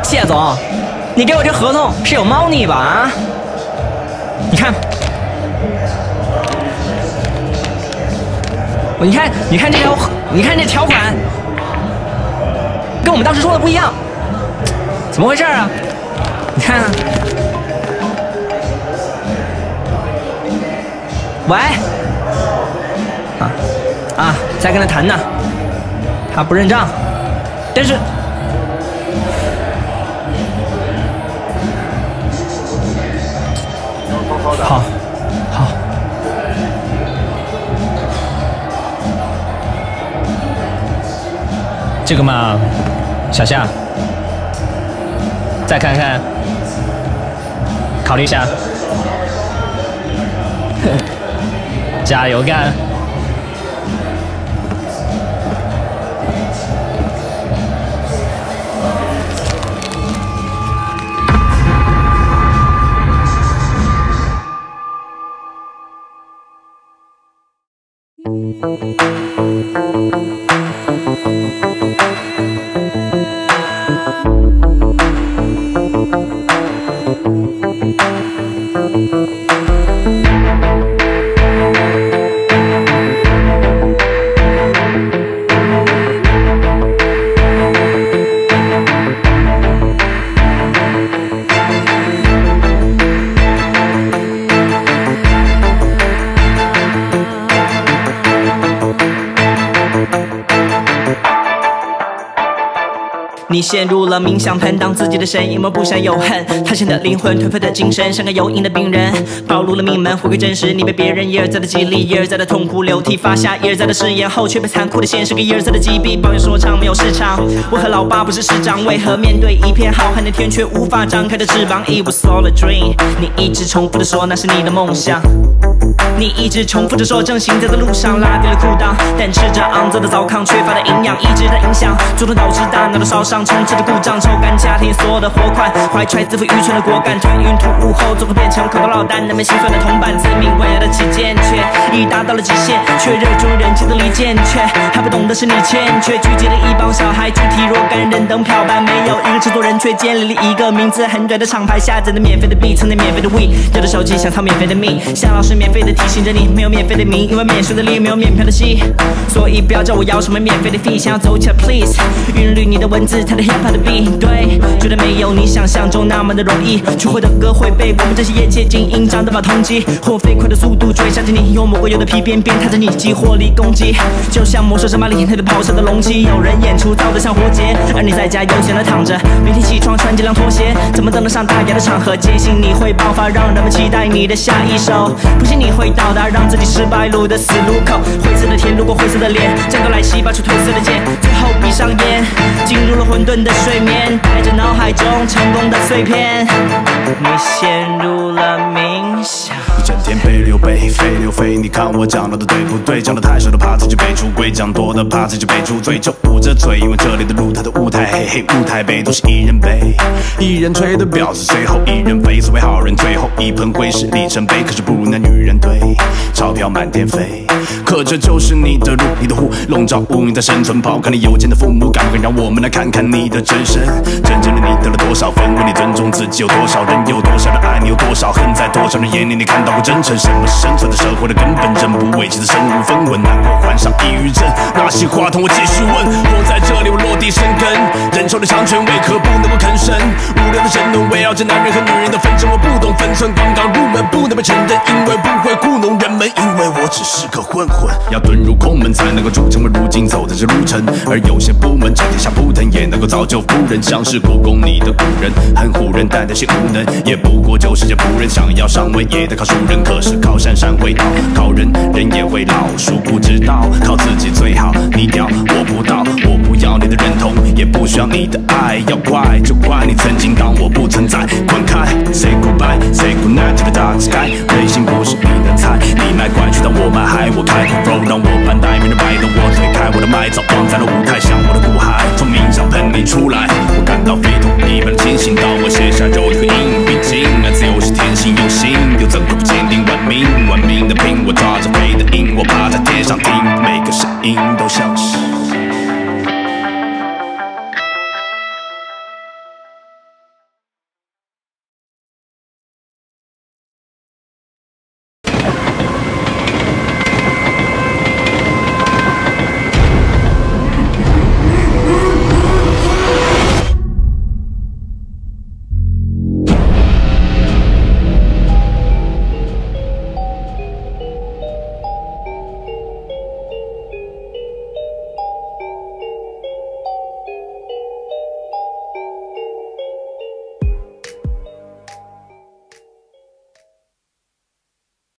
谢总，你给我这合同是有猫腻吧？啊？你看，你看这条款，跟我们当时说的不一样，怎么回事啊？你看，喂，在跟他谈呢，他不认账，但是。 好，好。 这个嘛，小夏，再看看，考虑一下，加油干！ 你陷入了冥想，喷当自己的神，因为不想有恨。他现的灵魂颓废的精神，像个有瘾的病人，暴露了命门，回归真实。你被别人一而再的激励，一而再的痛哭流涕，发下一而再的誓言后，却被残酷的现实给一而再的击毙。抱怨说唱没有市场，我和老爸不是市长，为何面对一片浩瀚的天，却无法张开的翅膀 ？It was all a dream。你一直重复的说那是你的梦想。 你一直重复着说正行走的路上拉低了裤裆，但吃着肮脏的糟糠，缺乏的营养一直在影响，主动导致大脑的烧伤，充斥着故障，抽干家庭所有的活款，怀揣自负愚蠢的果敢，吞云吐雾后，最后变成口头老单，人们心酸的同伴，自命为了起见，却已达到了极限，却热衷人气的离间，却还不懂得是你欠缺，聚集了一帮小孩，具体若干人等漂白，没有一个制作人，却建立了一个名字很拽的厂牌，下载的免费的币，蹭的免费的 weed， 有的手机想操免费的命，夏老师免费的提醒着你，没有免费的名，因为免税的力没有免票的戏，所以不要叫我要什么免费的 fee， 想要走起来 please， 韵律你的文字，它的 hip hop 的 beat， 对，绝对没有你想象中那么的容易，去获得歌会被我们这些业界精英掌把通缉，或飞快的速度追上着你，用魔鬼有的皮鞭鞭挞着你，激活力攻击，就像魔兽争霸里那个咆哮的龙骑，有人演出造得像活结，而你在家悠闲的躺着，明天起床穿这辆拖鞋，怎么登得上大雅的场合？坚信你会爆发，让人们期待你的下一首，不信你会到达让自己失败路的死路口，灰色的天路过灰色的脸，战斗来袭，拔出褪色的剑，最后闭上眼，进入了混沌的睡眠，带着脑海中成功的碎片，你陷入了冥想。 你整天背溜背飞溜飞，你看我讲到的对不对？讲的太少的怕自己被出轨，讲多的怕自己被出罪，就捂着嘴，因为这里的路，它的舞台，嘿嘿，舞台背都是一人背，一人吹的表示最后一人飞，所谓好人最后一盆灰是里程碑，可是不如那女人对，钞票满天飞，可这就是你的路，你的户笼罩乌云在生存，抛开你有钱的父母，敢不敢让我们来看看你的真身？真正的你得了多少分？问你尊重自己有多少人？有多少人爱你？有多少恨？在多少人眼里你看到过真诚？什么是生存的社会的根本？人不为己的身无分文，难过患上抑郁症。拿起话筒我继续问，我在这里我落地生根，人手的强权为何不能够吭声？无聊的争论围绕着男人和女人的纷争，我不懂分寸，刚刚入门不能被承认，因为不会糊弄人们，因为我只是个混混。要遁入空门才能够铸成我如今走的这路程，而有些部门整天下扑腾也能够造就夫人，像是故宫里的古人，很唬人，但那些无能也不过就是些仆人，想要上位也得靠熟人，可是靠山山会倒，靠人人也会老，殊不知道靠自己最好，你屌我不到，我不要你的认同，也不需要你的爱，要怪就怪你曾经当我不存在，滚开 Say goodbye Say goodnight to the dark sky， 内心不是你能猜，你卖乖去当我卖嗨，我开口 flow 让我扮呆，没人摆动我推开我的麦，早忘在了舞台，像我的苦海。